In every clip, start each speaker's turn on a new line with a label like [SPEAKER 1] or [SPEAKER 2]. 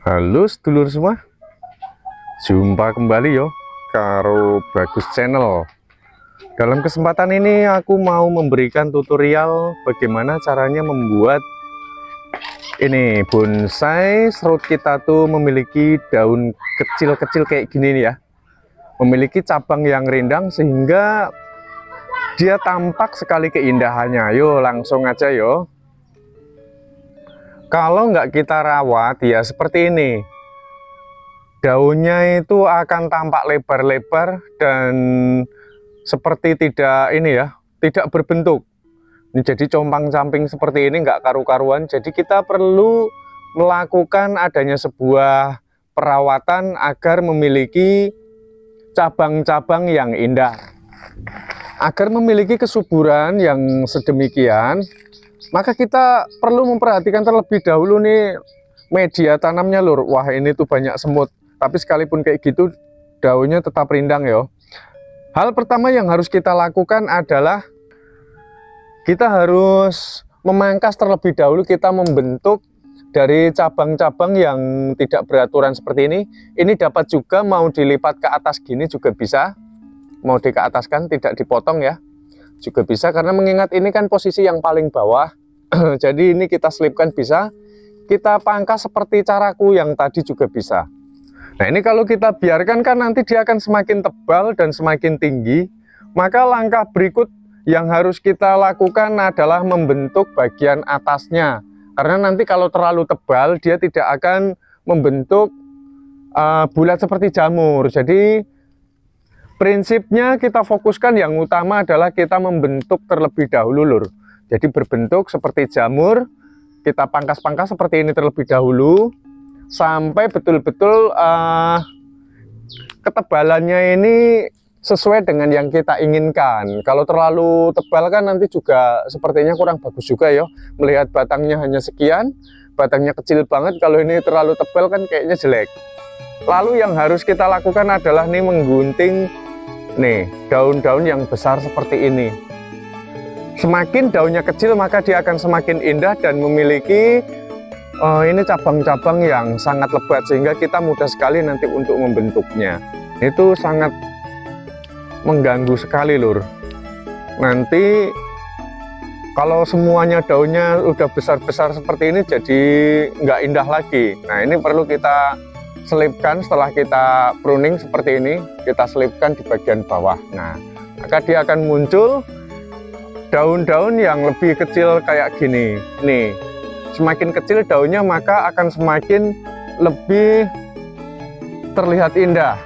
[SPEAKER 1] Halo sedulur semua, jumpa kembali yo karo Bagus Channel. Dalam kesempatan ini aku mau memberikan tutorial bagaimana caranya membuat ini bonsai serut kita tuh memiliki daun kecil-kecil kayak gini nih ya, memiliki cabang yang rindang sehingga dia tampak sekali keindahannya. Yuk langsung aja yo. Kalau nggak kita rawat ya seperti ini, daunnya itu akan tampak lebar-lebar dan seperti tidak tidak berbentuk. Ini jadi compang-camping seperti ini, nggak karu-karuan. Jadi kita perlu melakukan adanya sebuah perawatan agar memiliki cabang-cabang yang indah, agar memiliki kesuburan yang sedemikian. Maka kita perlu memperhatikan terlebih dahulu nih media tanamnya lur. Wah ini tuh banyak semut, tapi sekalipun kayak gitu daunnya tetap rindang ya. Hal pertama yang harus kita lakukan adalah kita harus memangkas terlebih dahulu. Kita membentuk dari cabang-cabang yang tidak beraturan seperti ini. Ini dapat juga mau dilipat ke atas gini juga bisa, mau dikeataskan tidak dipotong ya juga bisa, karena mengingat ini kan posisi yang paling bawah. Jadi ini kita selipkan bisa, kita pangkas seperti caraku yang tadi juga bisa. Nah ini kalau kita biarkan kan nanti dia akan semakin tebal dan semakin tinggi. Maka langkah berikut yang harus kita lakukan adalah membentuk bagian atasnya, karena nanti kalau terlalu tebal dia tidak akan membentuk bulat seperti jamur. Jadi prinsipnya kita fokuskan yang utama adalah kita membentuk terlebih dahulu lur. Jadi berbentuk seperti jamur, kita pangkas-pangkas seperti ini terlebih dahulu sampai betul-betul ketebalannya ini sesuai dengan yang kita inginkan. Kalau terlalu tebal kan nanti juga sepertinya kurang bagus juga ya. Melihat batangnya hanya sekian, batangnya kecil banget. Kalau ini terlalu tebal kan kayaknya jelek. Lalu yang harus kita lakukan adalah nih menggunting nih daun-daun yang besar seperti ini. Semakin daunnya kecil maka dia akan semakin indah dan memiliki ini cabang-cabang yang sangat lebat, sehingga kita mudah sekali nanti untuk membentuknya. Itu sangat mengganggu sekali lur. Nanti kalau semuanya daunnya udah besar-besar seperti ini jadi nggak indah lagi. Nah ini perlu kita selipkan setelah kita pruning seperti ini, kita selipkan di bagian bawah. Nah, maka dia akan muncul daun-daun yang lebih kecil kayak gini. Nih, semakin kecil daunnya maka akan semakin lebih terlihat indah.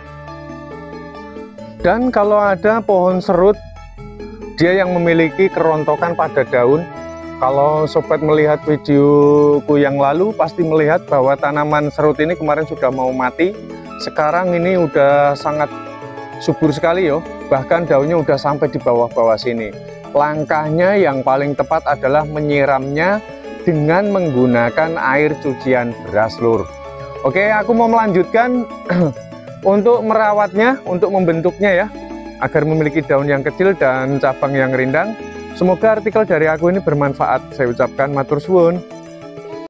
[SPEAKER 1] Dan kalau ada pohon serut, dia yang memiliki kerontokan pada daun. Kalau sobat melihat videoku yang lalu pasti melihat bahwa tanaman serut ini kemarin sudah mau mati. Sekarang ini udah sangat subur sekali yo. Bahkan daunnya udah sampai di bawah-bawah sini. Langkahnya yang paling tepat adalah menyiramnya dengan menggunakan air cucian beras lur. Oke, aku mau melanjutkan untuk merawatnya, untuk membentuknya ya, agar memiliki daun yang kecil dan cabang yang rindang. Semoga artikel dari aku ini bermanfaat. Saya ucapkan matur suwun.